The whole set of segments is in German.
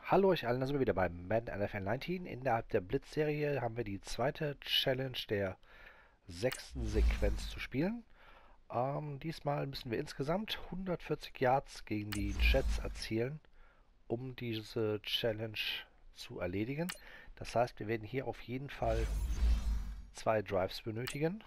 Hallo euch allen, da sind wir wieder beim Madden NFL 19. Innerhalb der Blitz-Serie haben wir die zweite Challenge der 6. Sequenz zu spielen. Diesmal müssen wir insgesamt 140 Yards gegen die Jets erzielen, um diese Challenge zu erledigen. Das heißt, wir werden hier auf jeden Fall 2 Drives benötigen.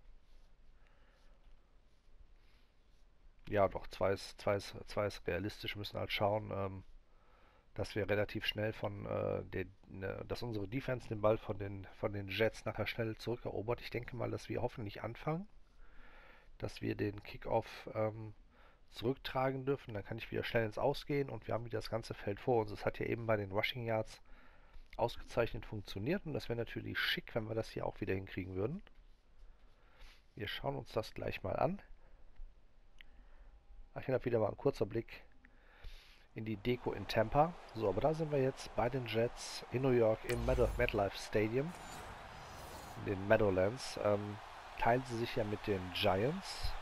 Ja doch, zwei ist realistisch, müssen halt schauen, dass wir relativ schnell dass unsere Defense den Ball von den Jets nachher schnell zurückerobert. Ich denke mal, dass wir hoffentlich anfangen, dass wir den Kickoff zurücktragen dürfen. Dann kann ich wieder schnell ins Ausgehen und wir haben wieder das ganze Feld vor uns. Es hat ja eben bei den Rushing Yards ausgezeichnet funktioniert und das wäre natürlich schick, wenn wir das hier auch wieder hinkriegen würden. Wir schauen uns das gleich mal an. Ach, hier wieder mal ein kurzer Blick in die Deko in Tampa. So, aber da sind wir jetzt bei den Jets in New York im MetLife Stadium, in den Meadowlands. Teilen sie sich ja mit den Giants.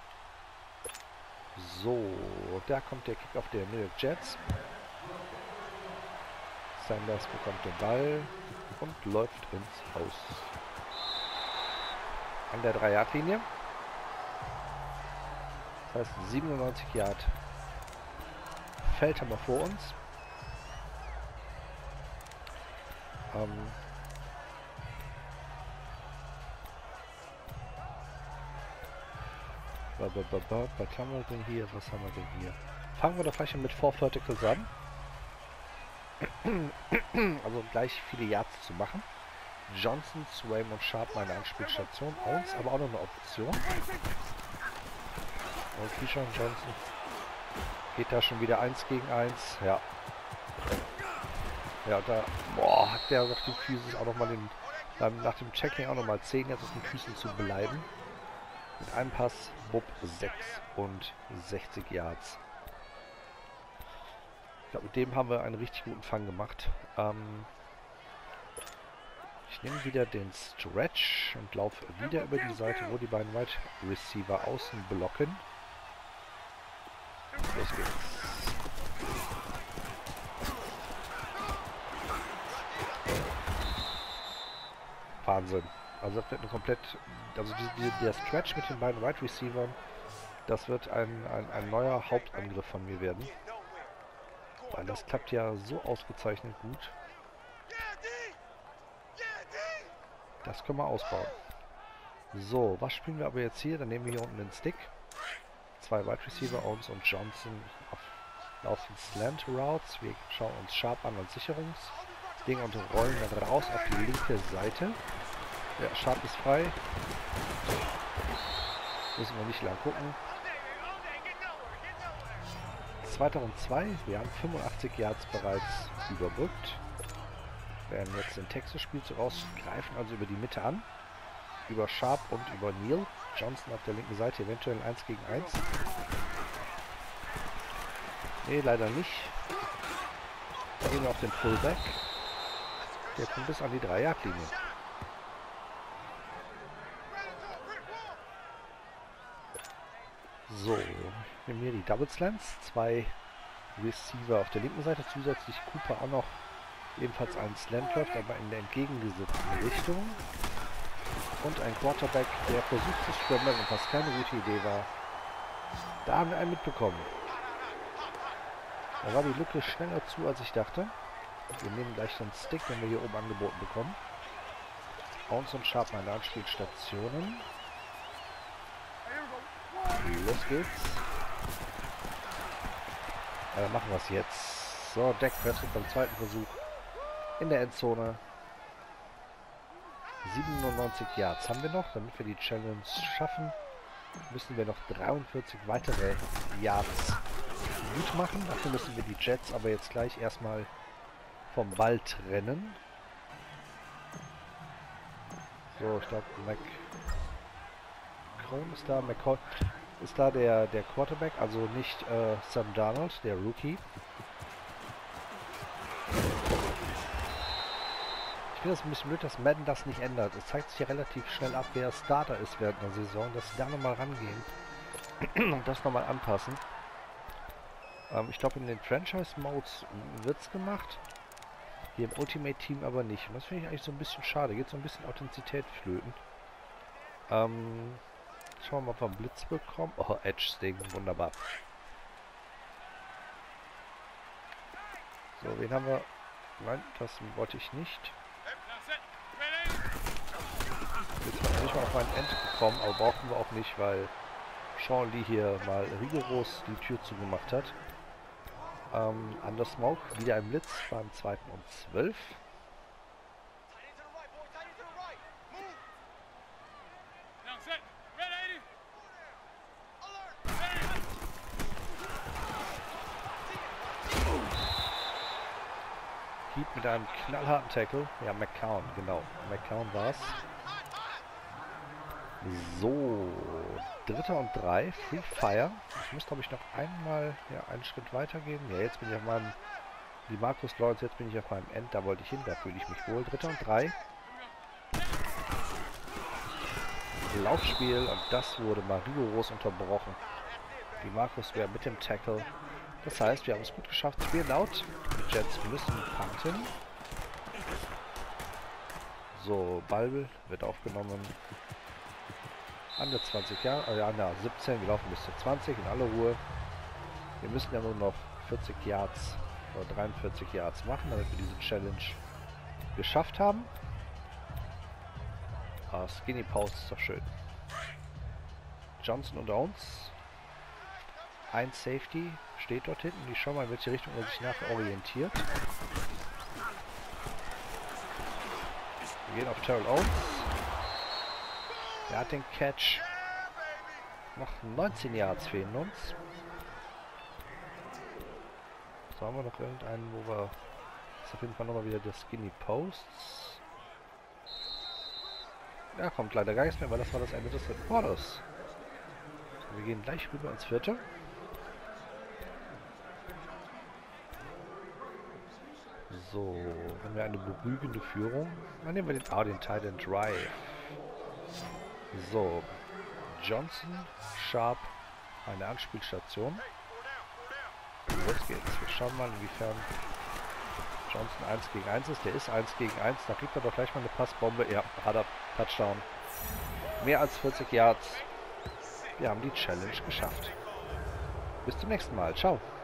So, da kommt der Kickoff der New York Jets. Sanders bekommt den Ball und läuft ins Haus. An der 3-Yard-Linie. Das heißt 97 Yard Feld haben wir vor uns. Was haben wir denn hier? Was haben wir denn hier? Fangen wir doch gleich mit 4 Verticals an. Also gleich viele Yards zu machen. Johnson, Swaim und Sharp meine Anspielstation. Owens aber auch noch eine Option. Und Keyshawn Johnson geht da schon wieder 1 gegen 1. Ja. Ja, da hat der noch die Physis auch nochmal nach dem Checking auch nochmal 10 jetzt auf den Füßen zu bleiben. Mit einem Pass, Bub 66 Yards. Ich glaube, mit dem haben wir einen richtig guten Fang gemacht. Ich nehme wieder den Stretch und laufe wieder über die Seite, wo die beiden Wide Receiver außen blocken. Los geht's. Wahnsinn. Also das wird eine komplett... Also der Stretch mit den beiden Wide Receivern, das wird ein neuer Hauptangriff von mir werden. Weil das klappt ja so ausgezeichnet gut. Das können wir ausbauen. So, was spielen wir aber jetzt hier? Dann nehmen wir hier unten den Stick. 2 Wide Receiver, Owens und Johnson laufen Slant Routes. Wir schauen uns Sharp an als Sicherungsding und rollen dann raus auf die linke Seite. Ja, Sharp ist frei. Müssen wir nicht lang gucken. 2. und 2. Wir haben 85 Yards bereits überbrückt. Werden jetzt den Texas-Spielzug rausgreifen, also über die Mitte an. Über Sharp und über Neal. Johnson auf der linken Seite, eventuell 1 gegen 1. Nee, leider nicht. Dann gehen wir auf den Fullback. Der kommt bis an die 3-Yard-Linie. So, ich nehme hier die Double Slants. 2 Receiver auf der linken Seite. Zusätzlich Cooper auch noch ebenfalls einen Slant läuft, aber in der entgegengesetzten Richtung. Und ein Quarterback, der versucht zu scrammeln und was keine gute Idee war. Da haben wir einen mitbekommen. Da war die Lücke schneller zu, als ich dachte. Wir nehmen gleich den Stick, den wir hier oben angeboten bekommen. Owens und Sharp meine Anspielstationen. Los geht's. Ja, dann machen wir es jetzt. So, Dak Prescott beim zweiten Versuch in der Endzone. 97 Yards haben wir noch. Damit wir die Challenge schaffen, müssen wir noch 43 weitere Yards gut machen. Dafür müssen wir die Jets aber jetzt gleich erstmal vom Ball trennen. So, ich glaube, McCone ist da. McCoy ist da der Quarterback, also nicht Sam Darnold, der Rookie. Ich finde es ein bisschen blöd, dass Madden das nicht ändert. Es zeigt sich ja relativ schnell ab, wer Starter ist während der Saison, dass sie da nochmal rangehen und das nochmal anpassen. Ich glaube, in den Franchise-Modes wird es gemacht. Hier im Ultimate-Team aber nicht. Und das finde ich eigentlich so ein bisschen schade. Geht so ein bisschen Authentizität flöten. Schauen wir mal, ob wir einen Blitz bekommen. Oh, Edge-Sting, wunderbar. So, wen haben wir? Nein, das wollte ich nicht. Jetzt haben wir nicht mal auf meinen End gekommen, aber brauchen wir auch nicht, weil Sean Lee hier mal rigoros die Tür zugemacht hat. Under Smoke, wieder ein Blitz beim 2. und 12. Heat mit einem knallharten Tackle. Ja, McCown, genau. McCown war's. So, 3. und 3, Free Fire. Ich muss, glaube ich, noch einmal einen Schritt weiter gehen. Ja, jetzt bin ich auf meinem, wie Marcus Lawrence, jetzt bin ich auf meinem End, da wollte ich hin, da fühle ich mich wohl. 3. und 3. Laufspiel und das wurde mal rigoros unterbrochen. Die Marcus wäre mit dem Tackle. Das heißt, wir haben es gut geschafft. Spiel laut. Die Jets müssen punten. So, Ball wird aufgenommen. Under 20 Jahre, under 17, wir laufen bis zu 20 in aller Ruhe. Wir müssen ja nur noch 40 Yards oder 43 Yards machen, damit wir diese Challenge geschafft haben. Skinny Post ist doch schön. Johnson unter uns. Ein Safety steht dort hinten. Ich schau mal, in welche Richtung er sich nachher orientiert. Wir gehen auf Terrell Owens. Der hat den Catch. Noch 19 Yards fehlen uns. So, haben wir noch irgendeinen, wo wir... Das ist auf jeden Fall nochmal wieder der Skinny Posts. Ja, kommt leider gar nichts mehr, weil das war das Ende des dritten Quarters. So, wir gehen gleich rüber ins vierte. So, haben wir eine beruhigende Führung. Dann nehmen wir den Tight End Drive. So, Johnson, Sharp, eine Anspielstation. Los geht's. Wir schauen mal, inwiefern Johnson 1 gegen 1 ist. Der ist 1 gegen 1. Da kriegt er doch gleich mal eine Passbombe. Ja, hat er. Touchdown. Mehr als 40 Yards. Wir haben die Challenge geschafft. Bis zum nächsten Mal. Ciao.